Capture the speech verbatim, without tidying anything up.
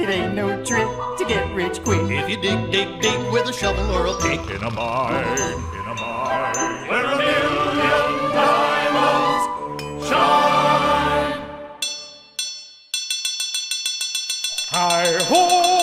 ain't no trick to get rich quick. If you dig, dig, dig with a shovel or a pick in a mine, in a mine, where a million diamonds shine. Hi-ho!